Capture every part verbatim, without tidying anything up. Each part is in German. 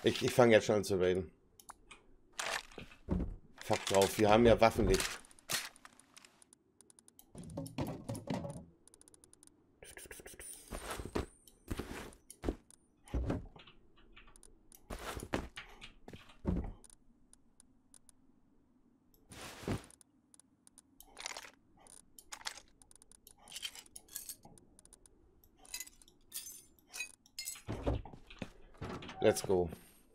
Ich, ich fange jetzt schon an zu reden. Fuck drauf, wir haben ja Waffenlicht. Let's go.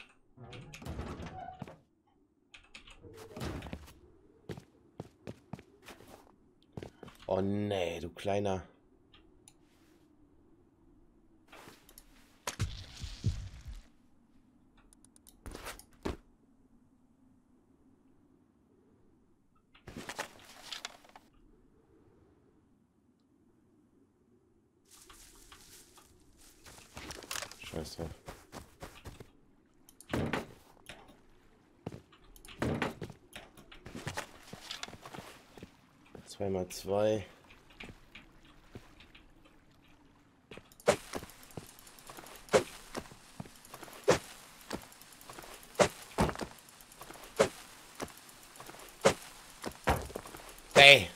Oh nee, du kleiner. Scheiß drauf. Zwei mal zwei. Ey!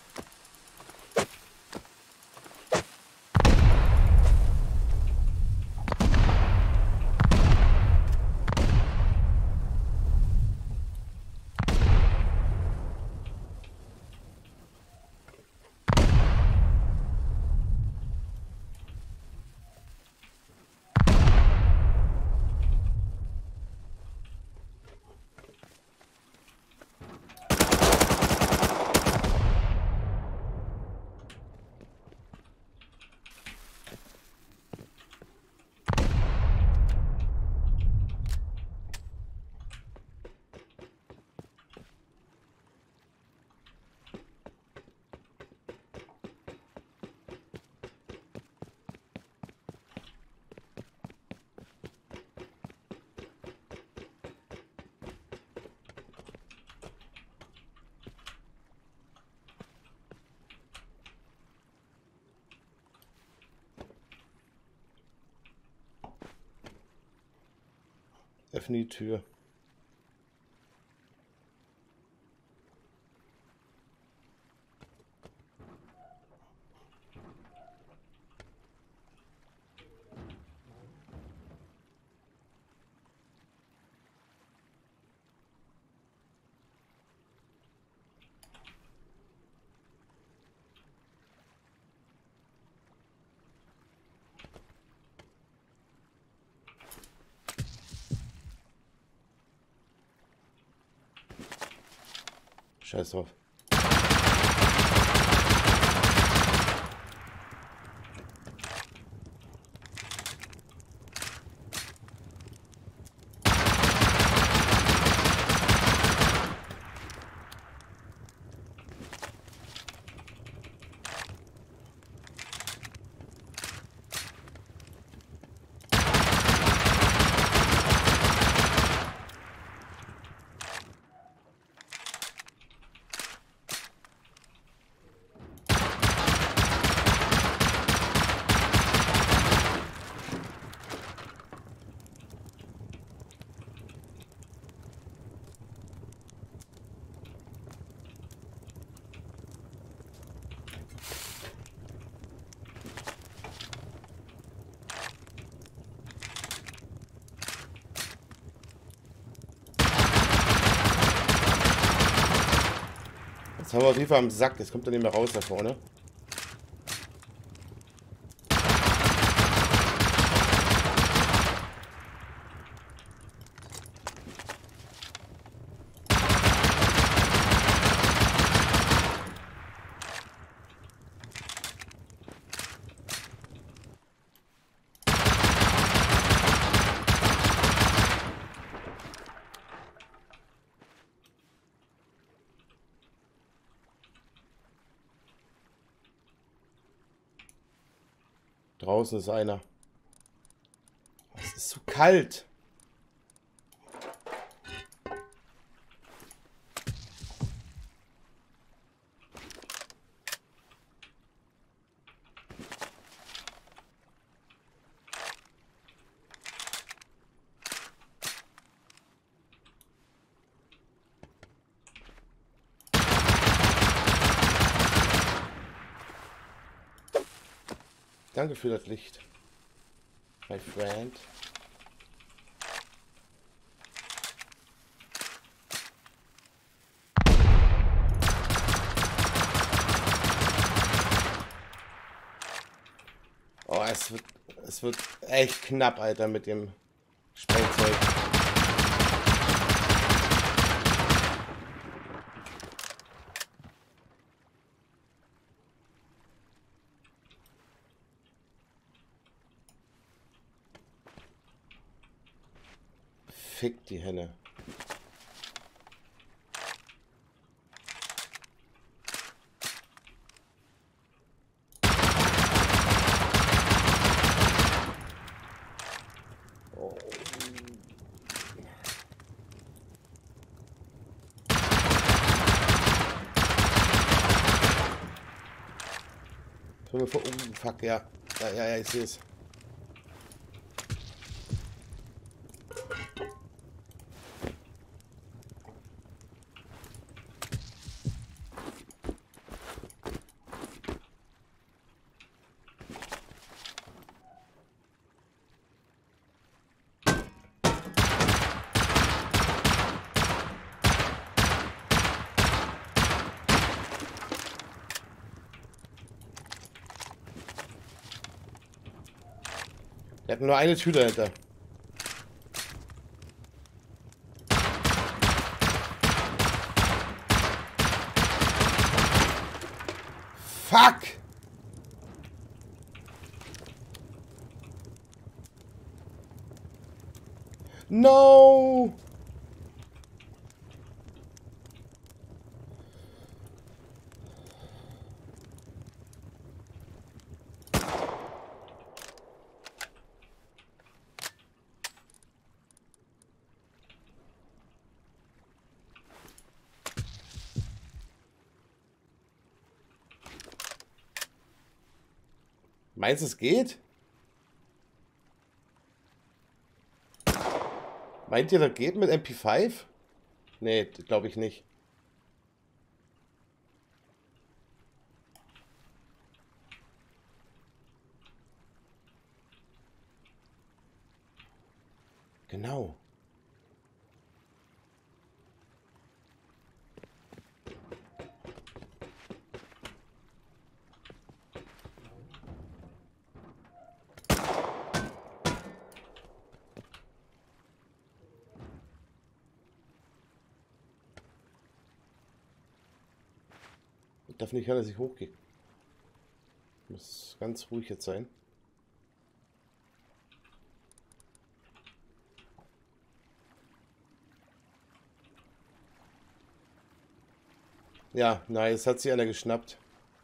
Öffne die Tür. Scheiß drauf. Jetzt haben wir auf jeden Fall am Sack. Jetzt kommt er nicht mehr raus da vorne. Draußen ist einer. Es ist zu kalt. Danke für das Licht. My friend. Oh, es wird, es wird echt knapp, Alter, mit dem Sprengzeug. Fick die Henne. Oh. Oh, fuck, ja. Ja, ja, ja, ich sehe es. Er hat nur eine Tür dahinter. Fuck! No! Meinst du, es geht? Meint ihr, das geht mit M P fünf? Nee, glaube ich nicht. Genau. Ich darf nicht hören, dass ich hochgehe. Muss ganz ruhig jetzt sein. Ja, nice, hat sich einer geschnappt.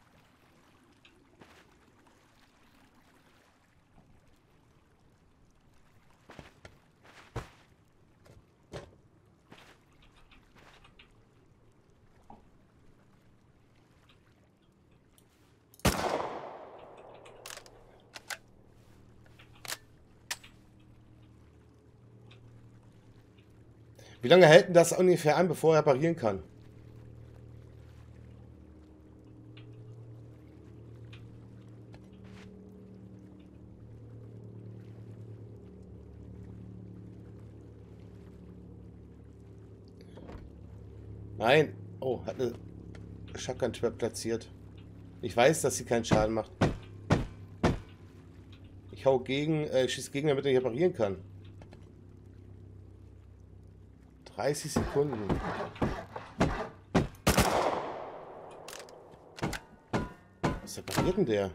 Wie lange hält denn das ungefähr an, bevor er parieren kann? Nein. Oh, hat eine Shotgun-Trap platziert. Ich weiß, dass sie keinen Schaden macht. Ich hau gegen, äh, ich schieße gegen, damit er hier parieren kann. dreißig Sekunden. Was pariert denn der?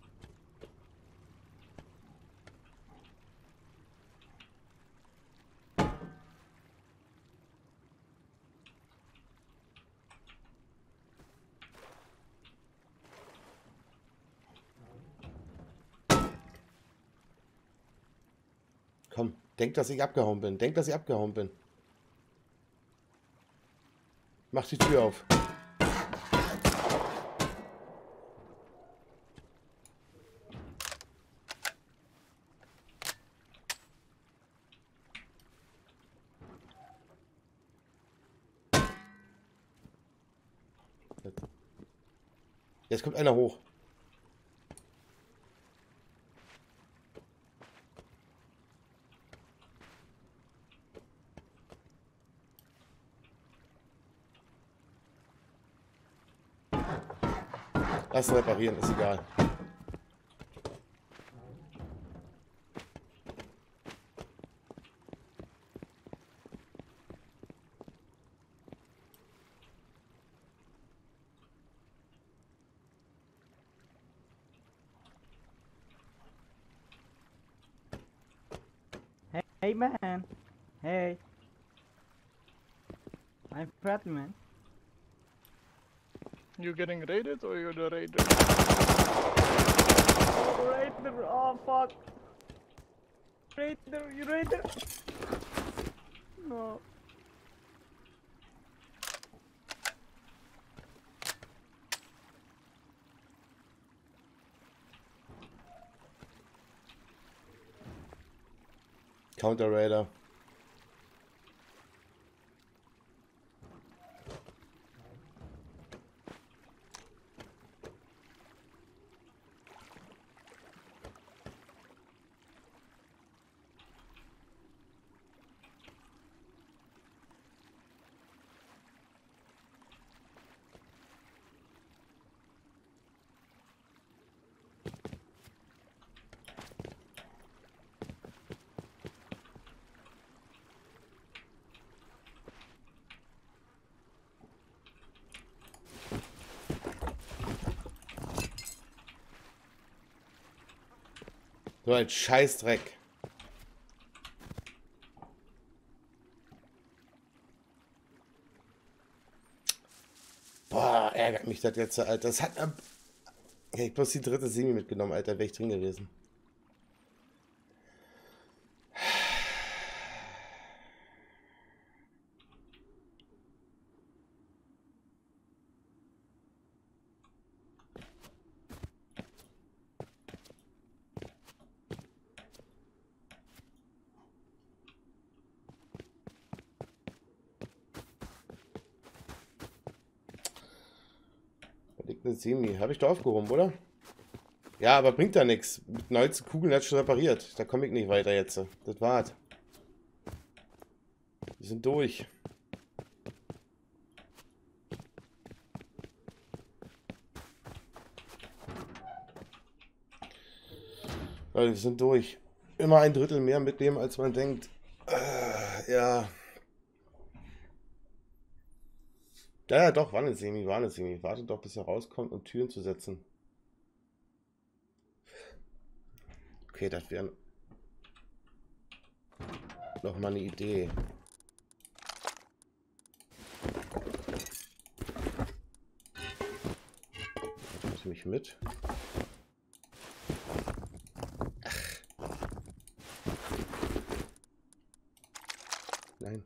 Komm, denk, dass ich abgehauen bin. Denk, dass ich abgehauen bin. Mach die Tür auf. Jetzt kommt einer hoch. Lass ihn reparieren, ist egal. Hey, hey man. Hey. I'm Fred man. You getting raided or you're the raider? Oh, Raider. Oh, fuck. Raider, you Raider. No. Counter Raider. So ein Scheißdreck. Boah, ärgert mich das jetzt, Alter. Das hat... Ja, ich hab bloß die dritte Semi mitgenommen, Alter. Wäre ich drin gewesen. Da liegt eine Semi. Habe ich doch aufgehoben, oder? Ja, aber bringt da nichts. Mit neunzehn Kugeln hat schon repariert. Da komme ich nicht weiter jetzt. Das war's. Wir sind durch. Leute, wir sind durch. Immer ein Drittel mehr mitnehmen, als man denkt. Äh, ja. Ja, ja, doch, war eine Semi, war eine Semi. Wartet doch, bis er rauskommt, um Türen zu setzen. Okay, das wäre noch mal eine Idee. Lass mich mit. Ach. Nein.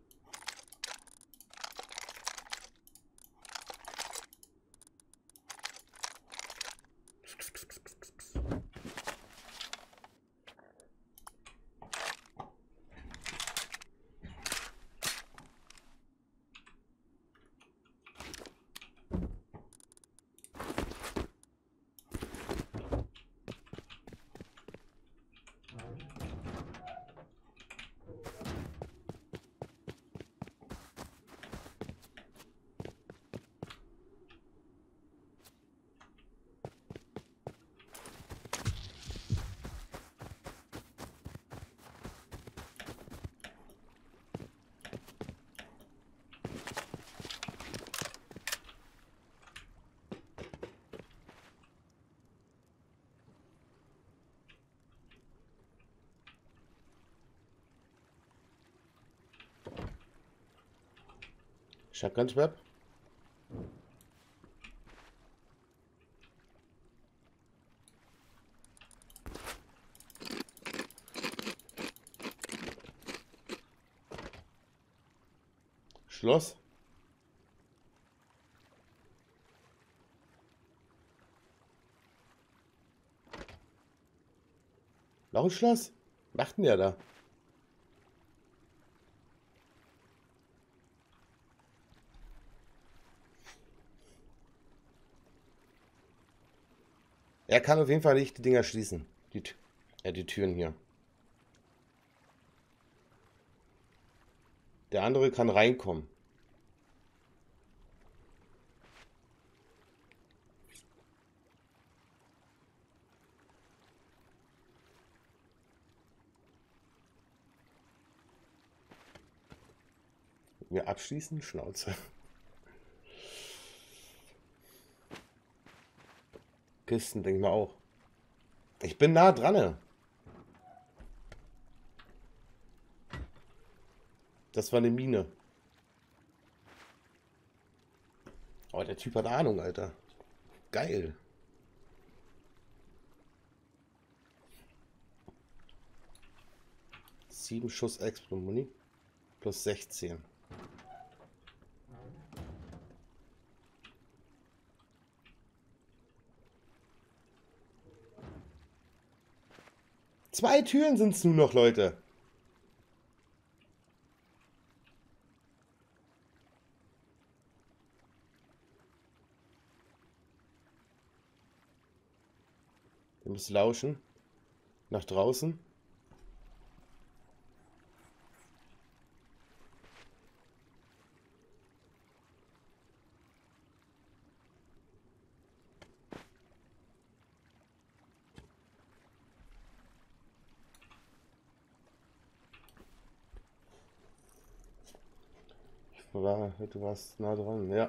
Shotgun-Trap. Schloss. Noch ein Schloss? Was macht denn der da? Er kann auf jeden Fall nicht die Dinger schließen. Die, äh, die Türen hier. Der andere kann reinkommen. Wir abschließen, Schnauze. Kisten, denke ich mal auch. Ich bin nah dran. Ne? Das war eine Mine. Oh, der Typ hat Ahnung, Alter. Geil. Sieben Schuss Explomuni plus sechzehn. Zwei Türen sind es nur noch, Leute. Wir müssen lauschen. Nach draußen. War, du warst nah dran, ja.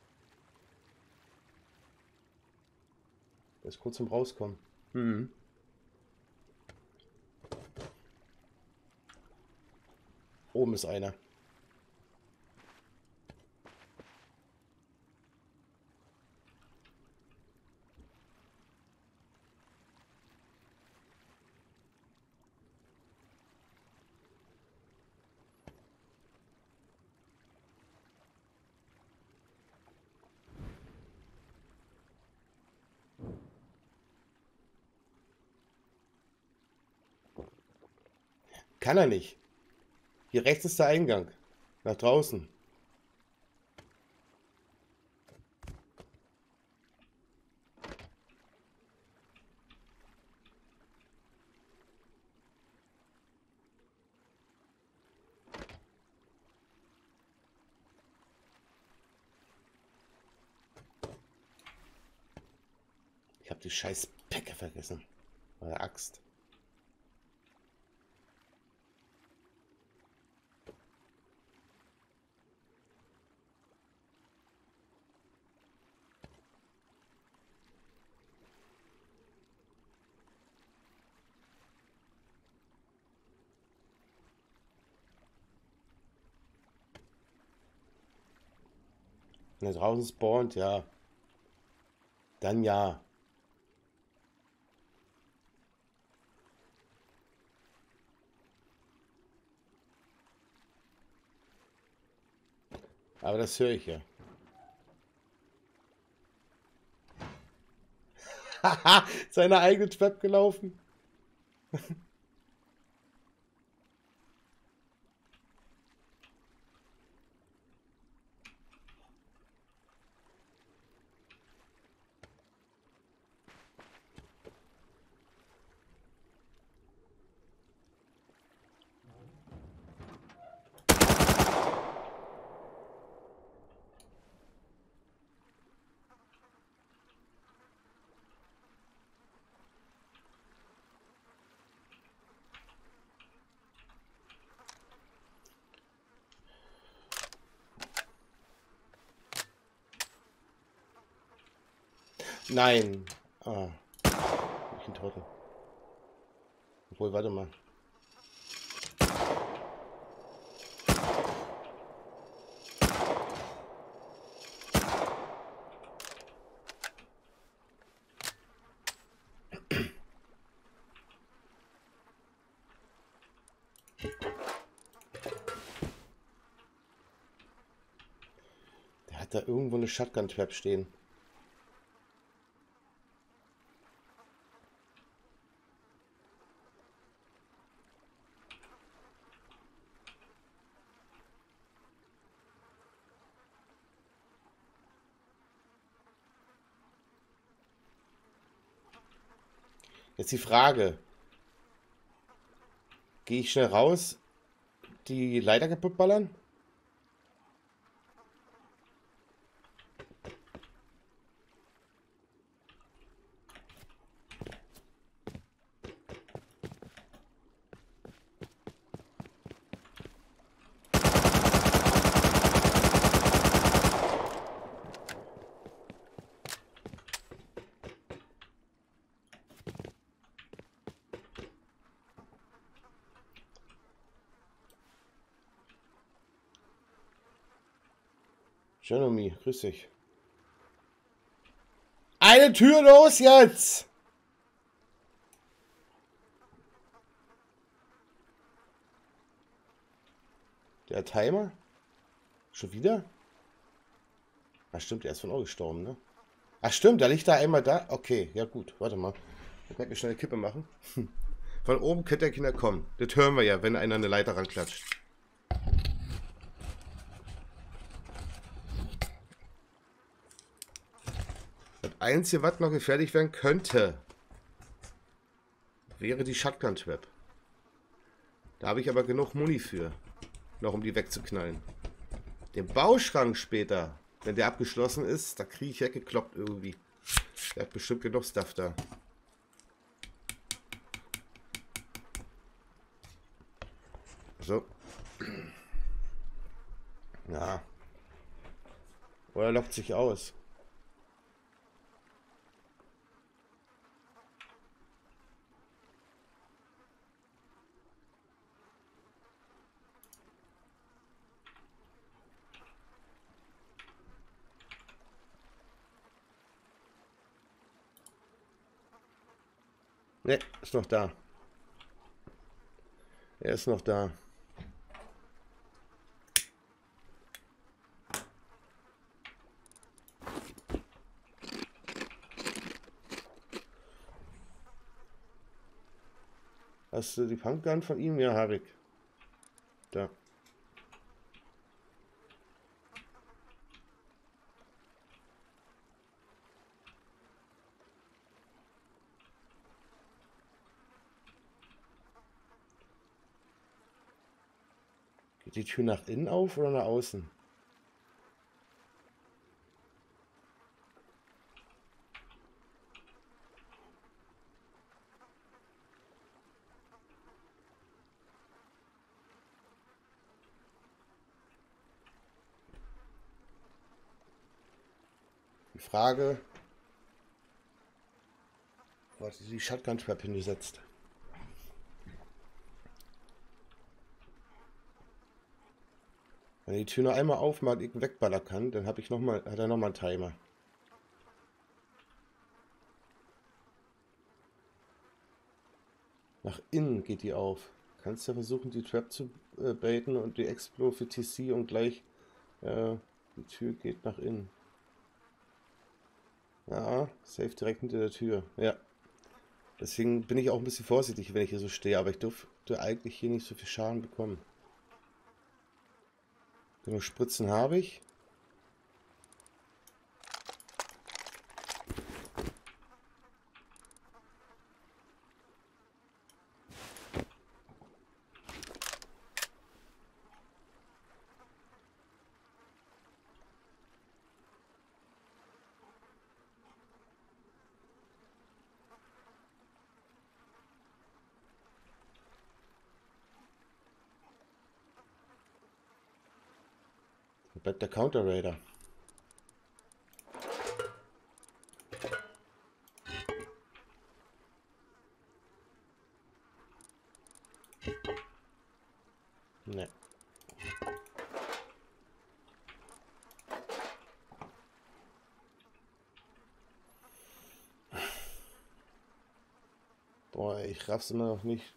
Der ist kurz zum Rauskommen. Mhm. Oben ist einer. Kann er nicht. Hier rechts ist der Eingang. Nach draußen. Ich habe die scheiß Päcke vergessen. Meine Axt. Wenn er draußen spawnt, ja. Dann ja. Aber das höre ich ja. Haha, seine eigene Trap gelaufen. Nein. Ah. Ich bin Trottel. Obwohl, warte mal. Der hat da irgendwo eine Shotgun-Trap stehen. Jetzt die Frage. Gehe ich schnell raus, die Leiter kaputt ballern? Janomi, grüß dich. Eine Tür los jetzt! Der Timer? Schon wieder? Ach stimmt, der ist von auch gestorben, ne? Ach stimmt, da liegt da einmal da. Okay, ja gut, warte mal. Ich werde mir schnell eine Kippe machen. Von oben könnte der Kinder kommen. Das hören wir ja, wenn einer eine Leiter ranklatscht. Das Einzige, was noch gefährlich werden könnte, wäre die Shotgun Trap. Da habe ich aber genug Muni für, noch um die wegzuknallen. Den Bauschrank später, wenn der abgeschlossen ist, da kriege ich weggekloppt irgendwie. Der hat bestimmt genug Stuff da. So. Ja. Oder lockt sich aus. Ne, ist noch da. Er ist noch da. Hast du die Pumpgun von ihm? Ja, habe ich. Da. Geht die Tür nach innen auf oder nach außen? Die Frage, wo hat sie die Shotgun Trap hingesetzt? Wenn er die Tür noch einmal aufmacht, ich wegballern kann, dann habe ich noch mal, hat er noch mal einen Timer. Nach innen geht die auf. Kannst ja versuchen, die Trap zu äh, baiten und die Explo für T C und gleich äh, die Tür geht nach innen. Ja, safe direkt hinter der Tür. Ja. Deswegen bin ich auch ein bisschen vorsichtig, wenn ich hier so stehe, aber ich dürfte eigentlich hier nicht so viel Schaden bekommen. Genug Spritzen habe ich. Da bleibt der Counter Raider. Ne. Boah, ich raff's immer noch nicht.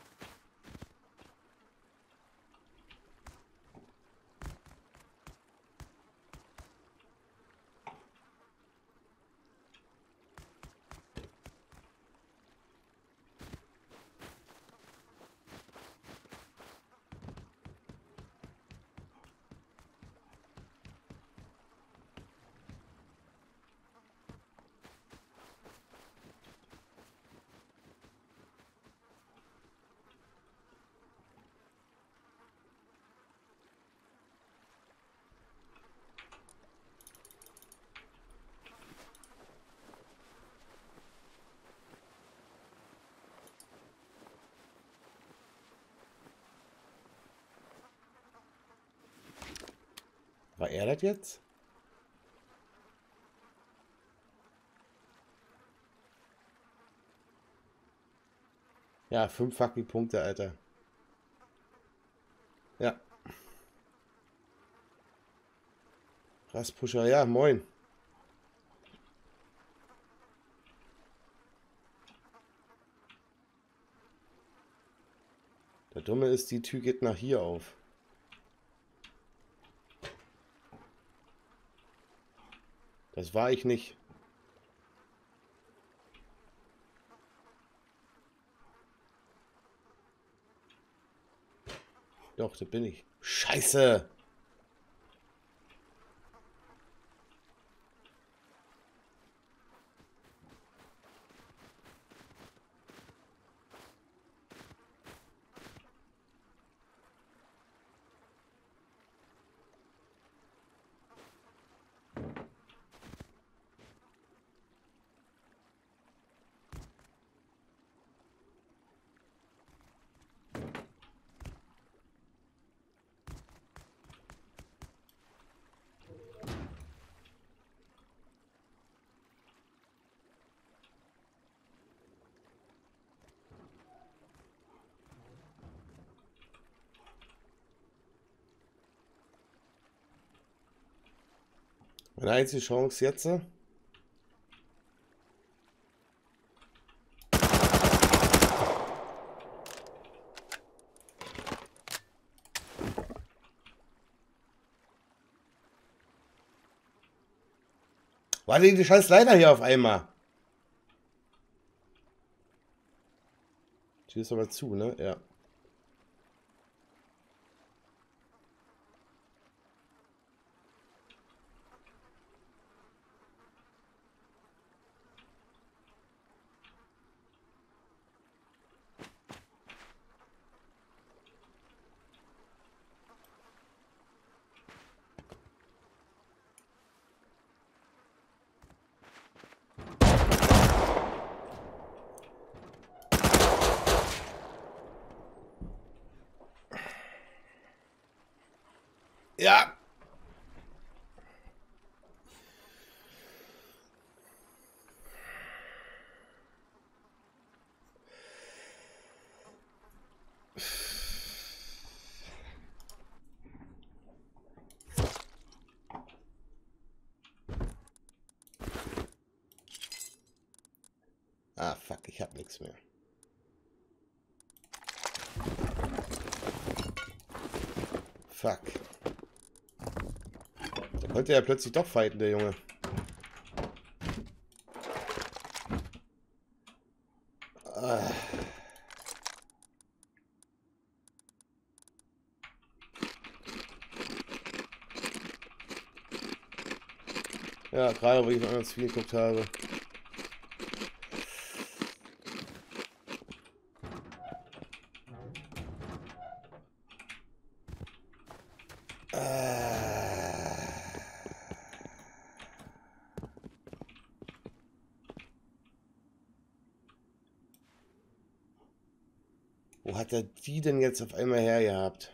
War er das jetzt? Ja, fünf fucking Punkte, Alter. Ja. Rastpusher, ja, moin. Der Dumme ist, die Tür geht nach hier auf. Das war ich nicht. Doch, da bin ich. Scheiße! Meine einzige Chance jetzt. Warte, die scheiß Leiter hier auf einmal. Tür ist aber zu, ne? Ja. Ja. Ah, fuck, ich hab nichts mehr. Fuck. Da konnte er plötzlich doch fighten, der Junge. Ah. Ja, gerade wo ich noch ans Spiel geguckt habe. Wo hat er die denn jetzt auf einmal hergehabt?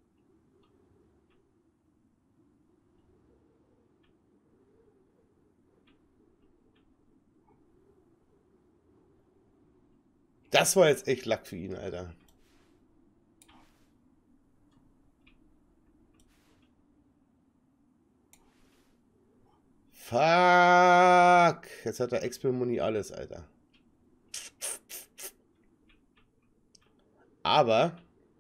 Das war jetzt echt Lack für ihn, Alter. Fuck! Jetzt hat er Expel-Muni alles, Alter. Aber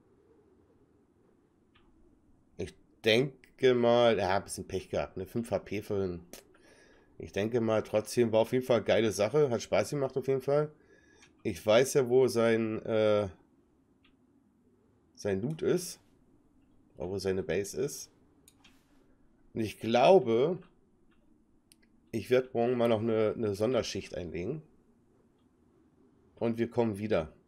ich denke mal, er hat ein bisschen Pech gehabt, ne? fünf H P vorhin. Ich denke mal, trotzdem war auf jeden Fall eine geile Sache. Hat Spaß gemacht auf jeden Fall. Ich weiß ja, wo sein, äh, sein Loot ist. Oder wo seine Base ist. Und ich glaube, ich werde morgen mal noch eine, eine Sonderschicht einlegen. Und wir kommen wieder.